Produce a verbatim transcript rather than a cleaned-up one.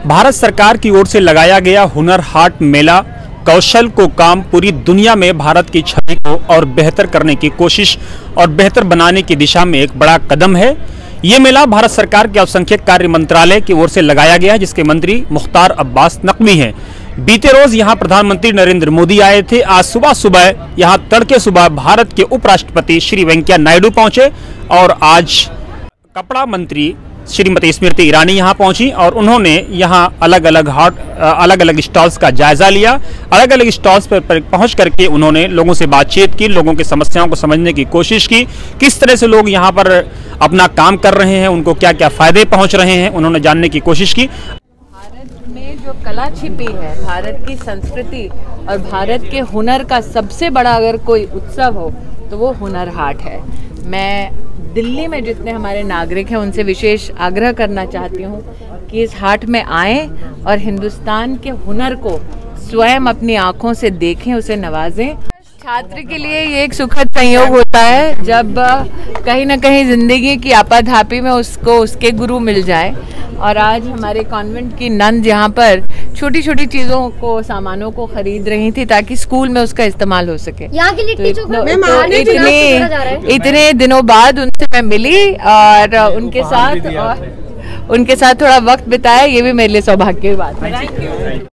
भारत सरकार की ओर से लगाया गया हुनर हाट मेला कौशल को काम पूरी दुनिया में भारत की छवि को और बेहतर करने की कोशिश और बेहतर बनाने की दिशा में एक बड़ा कदम है। ये मेला भारत सरकार के अल्पसंख्यक कार्य मंत्रालय की ओर से लगाया गया है, जिसके मंत्री मुख्तार अब्बास नकवी हैं। बीते रोज यहां प्रधानमंत्री नरेंद्र मोदी आए थे। आज सुबह सुबह यहां तड़के सुबह भारत के उपराष्ट्रपति श्री वेंकैया नायडू पहुंचे और आज कपड़ा मंत्री श्रीमती स्मृति ईरानी यहां पहुंची और उन्होंने यहां अलग अलग हॉट अलग अलग स्टॉल्स का जायजा लिया। अलग अलग स्टॉल्स पर पहुंच करके उन्होंने लोगों से बातचीत की, लोगों की समस्याओं को समझने की कोशिश की, किस तरह से लोग यहां पर अपना काम कर रहे हैं, उनको क्या क्या फायदे पहुंच रहे हैं, उन्होंने जानने की कोशिश की। भारत में जो कला छिपी है, भारत की संस्कृति और भारत के हुनर का सबसे बड़ा अगर कोई उत्सव हो तो वो हुनर हाट है। मैं दिल्ली में जितने हमारे नागरिक हैं उनसे विशेष आग्रह करना चाहती हूँ कि इस हाट में आएं और हिंदुस्तान के हुनर को स्वयं अपनी आँखों से देखें, उसे नवाजें। छात्र के लिए ये एक सुखद संयोग होता है जब कहीं ना कहीं जिंदगी की आपाधापी में उसको उसके गुरु मिल जाए। और आज हमारे कॉन्वेंट की नंद यहाँ पर छोटी छोटी चीज़ों को, सामानों को खरीद रही थी ताकि स्कूल में उसका इस्तेमाल हो सके। यहाँ की लिट्टी चोखा तो इतने इतने दिनों बाद उनसे मैं मिली और उनके साथ और उनके साथ थोड़ा वक्त बिताया, ये भी मेरे लिए सौभाग्य की बात है।